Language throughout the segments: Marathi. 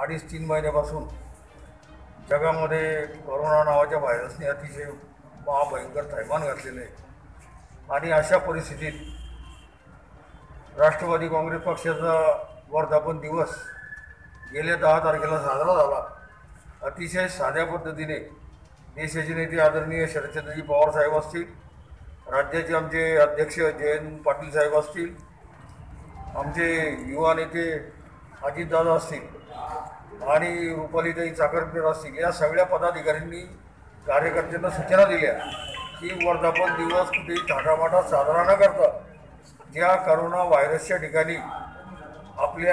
2.5-3 महिन्यापासून जगामध्ये कोरोना नावाच्या व्हायरसने अतिशय महाभयंकर थैमान घातलेलं आहे। आणि अशा परिस्थितीत राष्ट्रवादी काँग्रेस पक्षाचा वर्धापन दिवस गेल्या 10 तारखेला साजरा झाला। अतिशय साध्या पद्धतीने देशाचे नेते आदरणीय शरदचंद्रजी पवार साहेब असतील, राज्याचे आमचे अध्यक्ष जयंत पाटील साहेब असतील, आमचे युवा नेते अजितदादा असतील आणि रुपालीताई चाकरकर असतील, या सगळ्या पदाधिकाऱ्यांनी कार्यकर्त्यांना सूचना दिल्या की वर्धापन दिवस कुठेही थाटामाटात साजरा न करता ज्या करोना व्हायरसच्या ठिकाणी आपल्या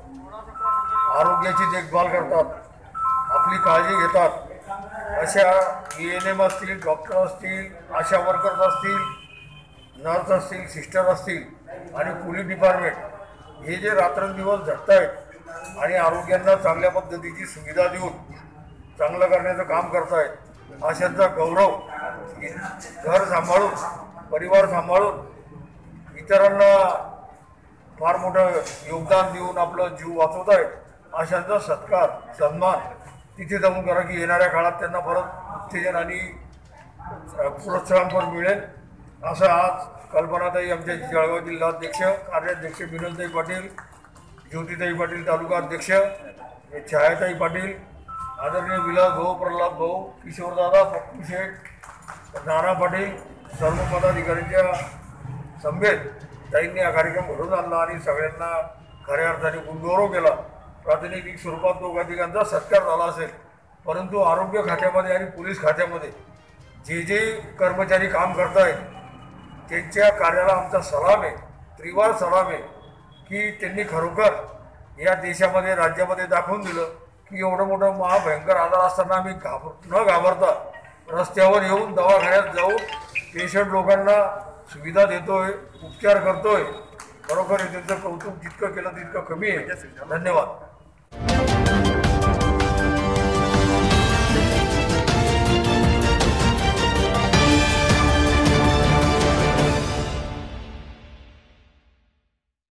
आरोग्याची देखभाल करतात, आपली काळजी घेतात, अशा ANM असतील, डॉक्टर असतील, आशा वर्कर्स असतील, नर्स असतील, सिस्टर असतील आणि पोलीस डिपार्टमेंट हे जे रात्रंदिवस झटत आहेत आणि आरोग्यांना चांगल्या पद्धतीची सुविधा देऊन चांगलं करण्याचं काम करतायत, अशांचा गौरव घर सांभाळून, परिवार सांभाळून, इतरांना फार मोठं योगदान देऊन आपलं जीव वाचवत आहेत, अशांचा सत्कार सन्मान तिथे जाऊन करा की येणाऱ्या काळात त्यांना परत उत्तेजन आणि प्रोत्साहन पण मिळेल। असं आज कल्पनाताई, आमचे जळगाव जिल्हाध्यक्ष, कार्याध्यक्ष विनोदताई पाटील, ज्योतिताई पाटील तालुका अध्यक्ष, छायाताई पाटील, आदरणीय विलास भाऊ, प्रल्हाद भाऊ, किशोरदादा, पप्पू शेठ, नाना पाटील, सर्व पदाधिकाऱ्यांच्या समेत ताईंनी हा कार्यक्रम घडवून आणला आणि सगळ्यांना खऱ्या अर्थाने गुणगौरव केला। प्रातिनिधिक स्वरूपात दोघांचा सत्कार झाला असेल, परंतु आरोग्य खात्यामध्ये आणि पोलीस खात्यामध्ये जे जे कर्मचारी काम करत आहेत त्यांच्या कार्याला आमचा सलाम आहे, त्रिवार सलाम आहे की त्यांनी खरोखर या देशामध्ये, राज्यामध्ये दाखवून दिलं की एवढं मोठं महाभयंकर आजार असताना आम्ही न घाबरता रस्त्यावर येऊन दवाखान्यात जाऊन पेशंट लोकांना सुविधा देतोय, उपचार करतोय। खरोखर त्यांचं कौतुक जितकं केलं तितकं कमी आहे। धन्यवाद।